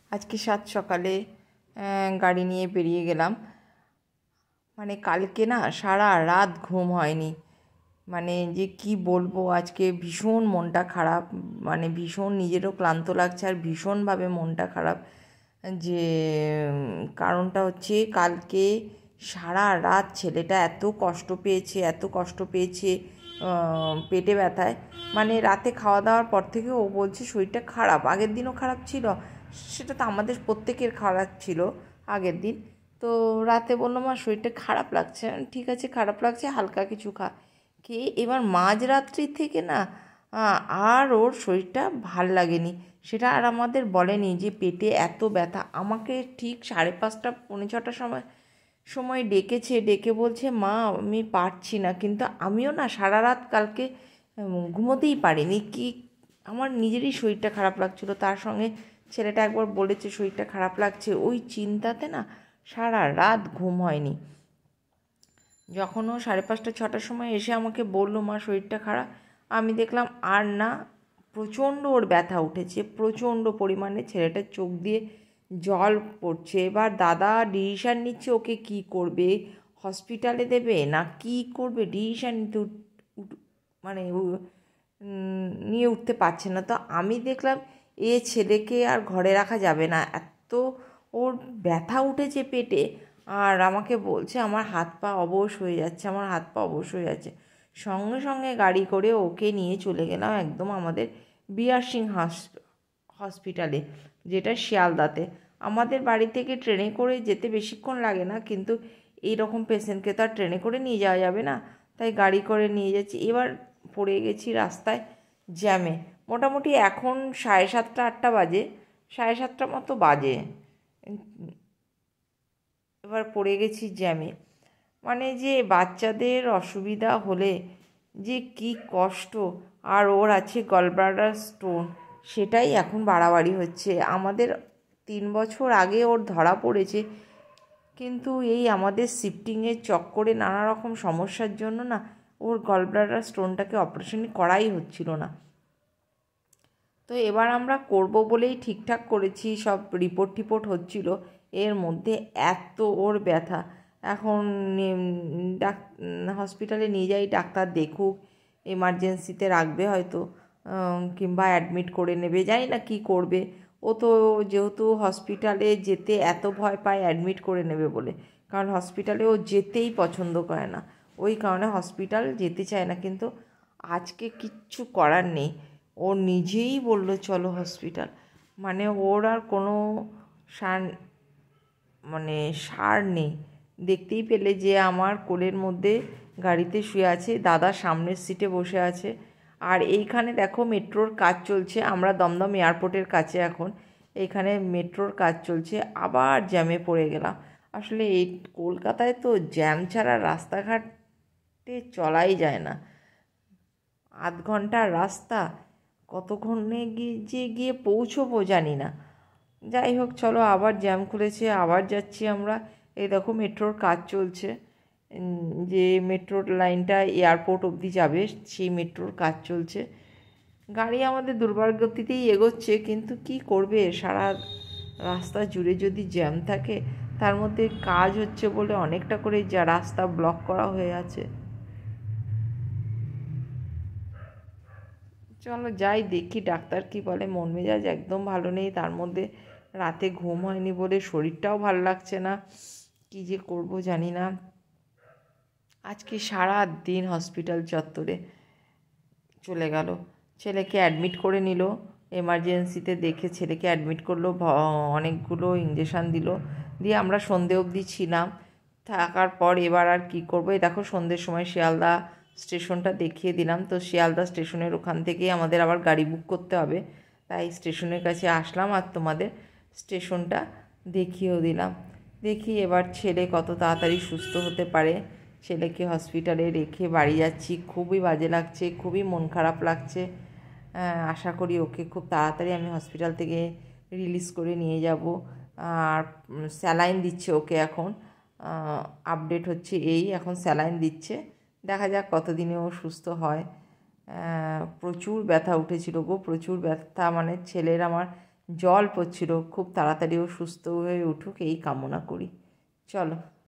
আজকে সাত সকালে গাড়ি নিয়ে বেরিয়ে গেলাম। মানে কালকে না সারা রাত ঘুম হয়নি। মানে যে কি বলবো, আজকে ভীষণ মনটা খারাপ। মানে ভীষণ নিজেরও ক্লান্ত লাগছে আর ভীষণভাবে মনটা খারাপ। যে কারণটা হচ্ছে কালকে সারা রাত ছেলেটা এত কষ্ট পেয়েছে, এত কষ্ট পেয়েছে পেটে ব্যথায়। মানে রাতে খাওয়া দাওয়ার পর থেকে ও বলছে শরীরটা খারাপ। আগের দিনও খারাপ ছিল, সেটা তো আমাদের প্রত্যেকের খারাপ ছিল আগের দিন। তো রাতে বললো মা শরীরটা খারাপ লাগছে। ঠিক আছে, খারাপ লাগছে, হালকা কিছু খা। খেয়ে এবার মাঝরাত্রি থেকে না আর ওর শরীরটা ভাল লাগেনি। সেটা আর আমাদের বলেনি যে পেটে এত ব্যথা। আমাকে ঠিক 5:30 পৌনে 6টার সময় ডেকেছে, ডেকে বলছে মা আমি পারছি না। কিন্তু আমিও না সারা রাত কালকে ঘুমোতেই পারিনি। কি আমার নিজেরই শরীরটা খারাপ লাগছিলো, তার সঙ্গে ছেলেটা একবার বলেছে শরীরটা খারাপ লাগছে, ওই চিন্তাতে না সারা রাত ঘুম হয়নি। যখন ও 5:30 6টার সময় এসে আমাকে বললো মা শরীরটা খারাপ, আমি দেখলাম আর না, প্রচণ্ড ওর ব্যথা উঠেছে, প্রচণ্ড পরিমাণে। ছেলেটার চোখ দিয়ে জল পড়ছে। এবার দাদা ডিসিশান নিচ্ছে ওকে কি করবে, হসপিটালে দেবে না কি করবে, ডিসিশান নিতে মানে নিয়ে উঠতে পারছে না। তো আমি দেখলাম এ ছেলেকে আর ঘরে রাখা যাবে না, এত ওর ব্যথা উঠেছে পেটে। আর আমাকে বলছে আমার হাত পা অবশ হয়ে যাচ্ছে, আমার হাত পা অবশ হয়ে যাচ্ছে। সঙ্গে সঙ্গে গাড়ি করে ওকে নিয়ে চলে গেলাম একদম আমাদের বিআর সিং হসপিটালে, যেটা শিয়ালদাতে। আমাদের বাড়ি থেকে ট্রেনে করে যেতে বেশিক্ষণ লাগে না, কিন্তু এই রকম পেশেন্টকে তো আর ট্রেনে করে নিয়ে যাওয়া যাবে না, তাই গাড়ি করে নিয়ে যাচ্ছি। এবার পড়ে গেছি রাস্তায় জ্যামে। মোটামুটি এখন 7:30 8টা বাজে, 7:30 মতো বাজে। এবার পড়ে গেছি জ্যামে। মানে যে বাচ্চাদের অসুবিধা হলে যে কি কষ্ট। আর ওর আছে গলব্লাডার স্টোন, সেটাই এখন বাড়াবাড়ি হচ্ছে। আমাদের 3 বছর আগে ওর ধরা পড়েছে, কিন্তু এই আমাদের শিফটিংয়ের চক্করে নানা রকম সমস্যার জন্য না ওর গলব্লাডার স্টোনটাকে অপারেশন করাই হচ্ছিল না। তো এবার আমরা করব বলেই ঠিকঠাক করেছি, সব রিপোর্ট টিপোর্ট হচ্ছিল। এর মধ্যে এত ওর ব্যথা, এখন হসপিটালে নিয়ে যাই, ডাক্তার দেখুক, এমার্জেন্সিতে রাখবে হয়তো, কিংবা অ্যাডমিট করে নেবে, জানি না কী করবে। ও তো যেহেতু হসপিটালে যেতে এত ভয় পায় অ্যাডমিট করে নেবে বলে, কারণ হসপিটালে ও যেতেই পছন্দ করে না, ওই কারণে হসপিটাল যেতে চায় না। কিন্তু আজকে কিচ্ছু করার নেই, ও নিজেই বলল চলো হসপিটাল। মানে ওর আর কোনো সার সার নেই। দেখতেই পেলে যে আমার কোলের মধ্যে গাড়িতে শুয়ে আছে, দাদা সামনের সিটে বসে আছে। আর এইখানে দেখো মেট্রোর কাজ চলছে, আমরা দমদম এয়ারপোর্টের কাছে এখন। এইখানে মেট্রোর কাজ চলছে, আবার জ্যামে পড়ে গেলাম। আসলে এই কলকাতায় তো জ্যাম ছাড়া রাস্তাঘাটে চলাই যায় না। 8 ঘন্টার রাস্তা, কতক্ষণে গিয়ে পৌঁছবো জানি না। যাই হোক চলো, আবার জ্যাম খুলেছে, আবার যাচ্ছি আমরা। এই দেখো মেট্রোর কাজ চলছে, যে মেট্রোর লাইনটা এয়ারপোর্ট অবধি যাবে সেই মেট্রোর কাজ চলছে। গাড়ি আমাদের দুর্বার গতিতেই এগোচ্ছে, কিন্তু কি করবে, সারা রাস্তা জুড়ে যদি জ্যাম থাকে, তার মধ্যে কাজ হচ্ছে বলে অনেকটা করে যা রাস্তা ব্লক করা হয়ে আছে। চলো যাই দেখি ডাক্তার কি বলে। মন মেজাজ একদম ভালো নেই, তার মধ্যে রাতে ঘুম হয়নি বলে শরীরটাও ভালো লাগছে না, কী যে করব জানি না। আজকে সারা দিন হসপিটাল চত্বরে চলে গেল। ছেলেকে অ্যাডমিট করে নিল, এমার্জেন্সিতে দেখে ছেলেকে অ্যাডমিট করলো, অনেকগুলো ইঞ্জেকশান দিল, দিয়ে আমরা সন্ধে অবধি ছিলাম। থাকার পর এবার আর কি করবো, এই দেখো সন্ধ্যের সময় শিয়ালদা স্টেশনটা দেখিয়ে দিলাম। তো শিয়ালদা স্টেশনের ওখান থেকেই আমাদের আবার গাড়ি বুক করতে হবে, তাই স্টেশনের কাছে আসলাম আর তোমাদের স্টেশনটা দেখিয়েও দিলাম। দেখি এবার ছেলে কত তাড়াতাড়ি সুস্থ হতে পারে। ছেলেকে হসপিটালে রেখে বাড়ি যাচ্ছি, খুবই বাজে লাগছে, খুবই মন খারাপ লাগছে। আশা করি ওকে খুব তাড়াতাড়ি আমি হসপিটাল থেকে রিলিজ করে নিয়ে যাব। আর স্যালাইন দিচ্ছে ওকে এখন, আপডেট হচ্ছে এই, এখন স্যালাইন দিচ্ছে। দেখা যাক কতদিনে ও সুস্থ হয়। প্রচুর ব্যথা উঠেছিল গো, প্রচুর ব্যথা। মানে ছেলের আমার জল পড়ছিল। খুব তাড়াতাড়ি ও সুস্থ হয়ে উঠুক এই কামনা করি। চলো।